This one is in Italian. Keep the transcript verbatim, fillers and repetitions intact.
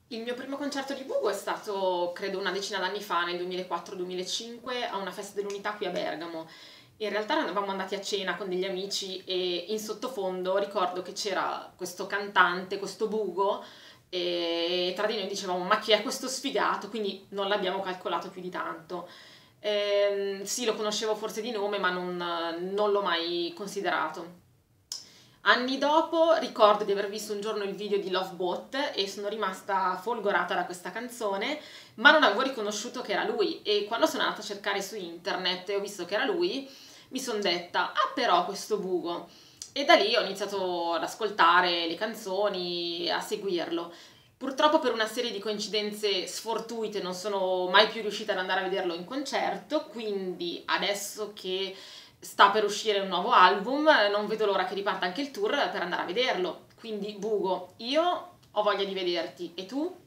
Il mio primo concerto di Bugo è stato, credo, una decina d'anni fa, nel duemilaquattro duemilacinque, a una festa dell'Unità qui a Bergamo. In realtà eravamo andati a cena con degli amici e in sottofondo ricordo che c'era questo cantante, questo Bugo, e tra di noi dicevamo: ma chi è questo sfigato? Quindi non l'abbiamo calcolato più di tanto. Ehm, sì, lo conoscevo forse di nome, ma non, non l'ho mai considerato. Anni dopo ricordo di aver visto un giorno il video di Love Boat e sono rimasta folgorata da questa canzone, ma non avevo riconosciuto che era lui. E quando sono andata a cercare su internet e ho visto che era lui, mi sono detta: ah, però questo Bugo. E da lì ho iniziato ad ascoltare le canzoni, a seguirlo. Purtroppo, per una serie di coincidenze sfortuite, non sono mai più riuscita ad andare a vederlo in concerto, quindi adesso che sta per uscire un nuovo album, non vedo l'ora che riparta anche il tour per andare a vederlo. Quindi Bugo, io ho voglia di vederti, e tu?